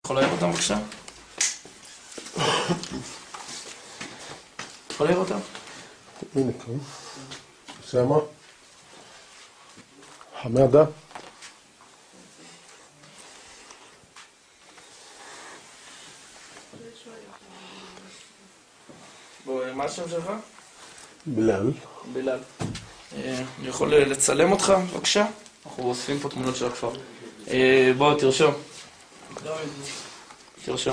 יכול להעיר אותם בבקשה? יכול להעיר אותם? הנה כאן. אוסאמה. חמאדה. מה השם שלך? בילאל. בילאל. אני יכול לצלם אותך בבקשה? אנחנו אוספים פה תמונות של הכפר. בוא תרשום. תרשום.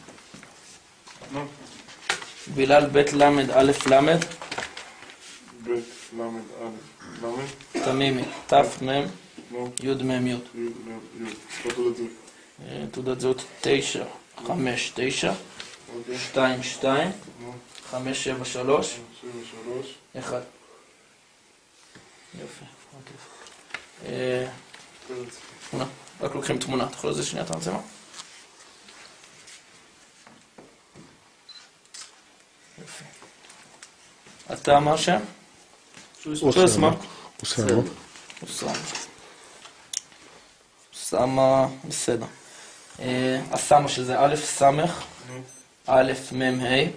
בילאל בית למד א' למד. בית למד א' למד. תמימי ת' מ' י' מ' י'. תעודת זהות 9 5 9 2 2 5 7 3 1. יופי. תמונה. רק לוקחים תמונה. אתה יכול לזה שנייה את המצלמה? יופי. אתה מה השם? אוסאמה. אוסאמה. אוסאמה, בסדר. אסאמה שזה א' סמך, א' מ' ה'.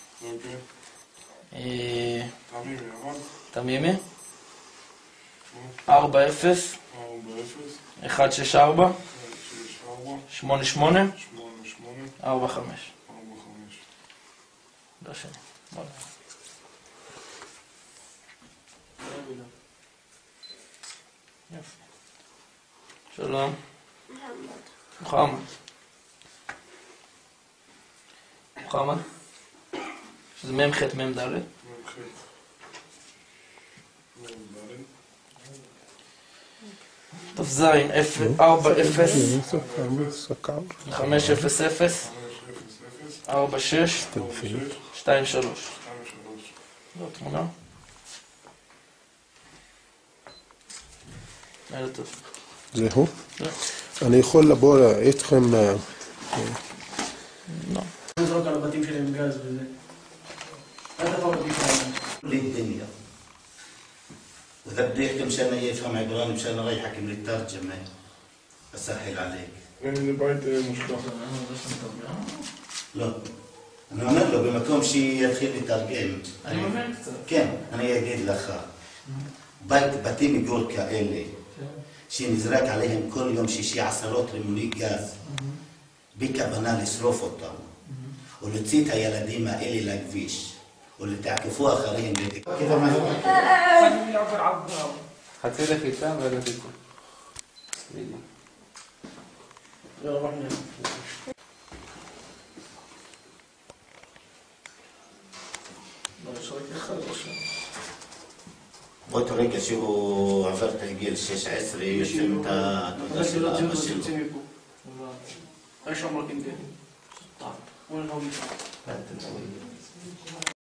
תמימי. 4 0 1 6 4 8 8 4 5. לא שני. שלום. מוחמד. מוחמד? שזה מ' ח' מ' ד'. ת"ז 4 0 5 0 0 4 6 2 3. זו תמונה. זהו? אני יכול לבוא איתכם... לא. נזרוק על הבתים שלהם גז וזה. אל תבוא לבתים שלהם. للدنيا وإذا بده يحكي مشان يفهم عبراني مشان يحكي للترجمة أسهل عليك. البيت مشكلة. لا أنا أعمل له بمكان شيء يدخل يترجم. כן, אני אגיד לך. בתים גדול כאלה שנזרק עליהם כל יום שישי עשרות רימוני גז בכוונה לשרוף אותם ולהוציא את הילדים האלה לכביש ולתעקפו אחריהם כיף המהלך? חצי לחיצה ועד לחיצה. באותו רגע שהוא עבר את הגיל 16 יוצאים את התעודה של האבא שלו. יש שם רק עם זה.